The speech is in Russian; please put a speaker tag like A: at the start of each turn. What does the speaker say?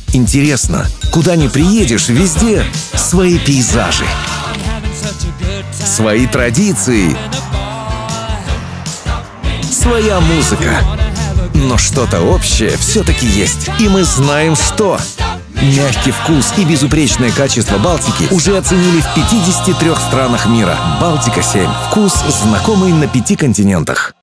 A: Интересно, куда ни приедешь, везде свои пейзажи, свои традиции, своя музыка. Но что-то общее все-таки есть, и мы знаем, что. Мягкий вкус и безупречное качество Балтики уже оценили в 53 странах мира. Балтика-7. Вкус, знакомый на 5 континентах.